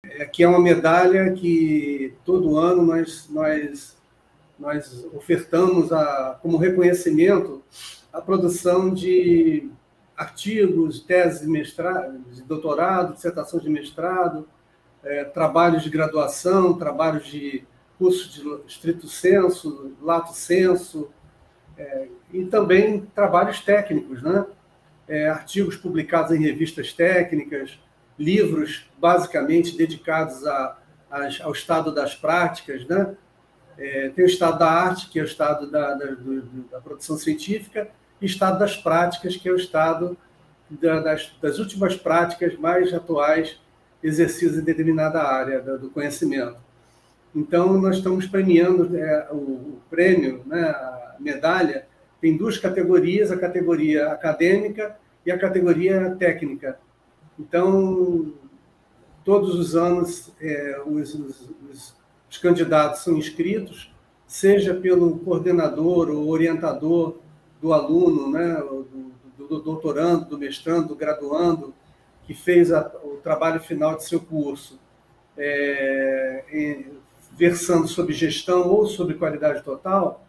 Aqui é uma medalha que todo ano nós ofertamos como reconhecimento a produção de artigos, teses de mestrado, de doutorado, dissertação de mestrado, trabalhos de graduação, trabalhos de cursos de stricto sensu, lato sensu, e também trabalhos técnicos, né? Artigos publicados em revistas técnicas, livros basicamente dedicados ao estado das práticas, né? Tem o estado da arte, que é o estado da produção científica, e o estado das práticas, que é o estado das últimas práticas mais atuais exercidas em determinada área do conhecimento. Então, nós estamos premiando o prêmio, né, a medalha, tem duas categorias, a categoria acadêmica e a categoria técnica. Então, todos os anos, os candidatos são inscritos, seja pelo coordenador ou orientador do aluno, né, do doutorando, do mestrando, do graduando, que fez o trabalho final de seu curso, versando sobre gestão ou sobre qualidade total,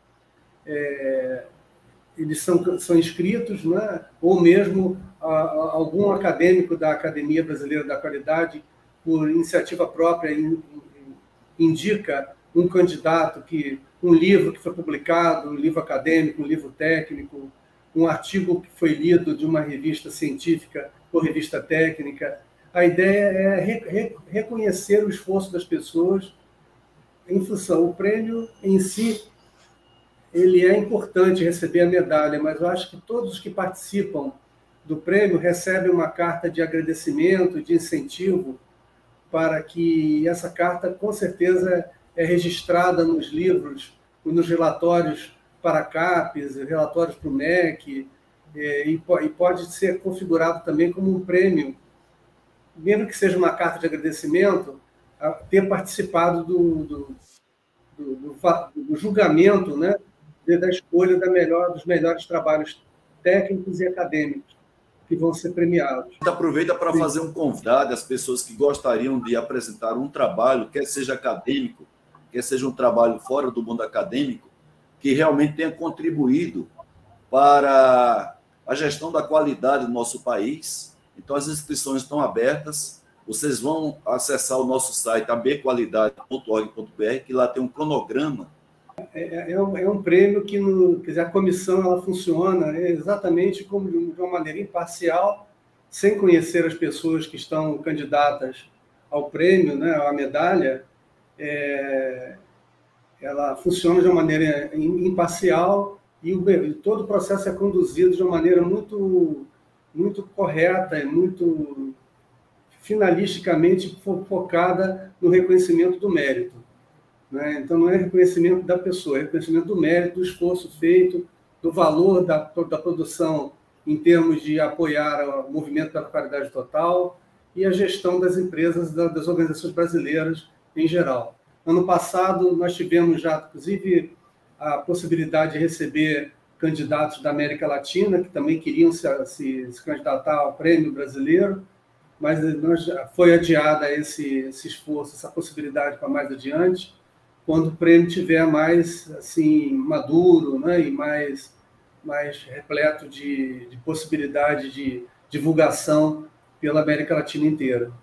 eles são inscritos, né, ou mesmo algum acadêmico da Academia Brasileira da Qualidade, por iniciativa própria, indica um candidato, um livro que foi publicado, um livro acadêmico, um livro técnico, um artigo que foi lido de uma revista científica ou revista técnica. A ideia é reconhecer o esforço das pessoas em função. O prêmio em si, ele é importante receber a medalha, mas eu acho que todos os que participam do prêmio recebem uma carta de agradecimento, de incentivo, para que essa carta, com certeza, é registrada nos livros, nos relatórios para a CAPES, relatórios para o MEC, e pode ser configurado também como um prêmio, mesmo que seja uma carta de agradecimento, a ter participado do julgamento, né, da escolha dos melhores trabalhos técnicos e acadêmicos que vão ser premiados. Aproveita para fazer um convidado às pessoas que gostariam de apresentar um trabalho, quer seja acadêmico, quer seja um trabalho fora do mundo acadêmico, que realmente tenha contribuído para a gestão da qualidade do nosso país. Então, as inscrições estão abertas. Vocês vão acessar o nosso site, abqualidade.org.br, que lá tem um cronograma. É um prêmio que quer dizer, a comissão ela funciona exatamente como de uma maneira imparcial, sem conhecer as pessoas que estão candidatas ao prêmio, né, à medalha. Ela funciona de uma maneira imparcial e todo o processo é conduzido de uma maneira muito, muito correta e muito finalisticamente focada no reconhecimento do mérito. Então, não é reconhecimento da pessoa, é reconhecimento do mérito, do esforço feito, do valor da produção em termos de apoiar o movimento pela qualidade total e a gestão das empresas, das organizações brasileiras em geral. Ano passado, nós tivemos já, inclusive, a possibilidade de receber candidatos da América Latina, que também queriam se candidatar ao prêmio brasileiro, mas foi adiada esse esforço, essa possibilidade para mais adiante, quando o prêmio estiver mais assim, maduro, né, e mais repleto de possibilidade de divulgação pela América Latina inteira.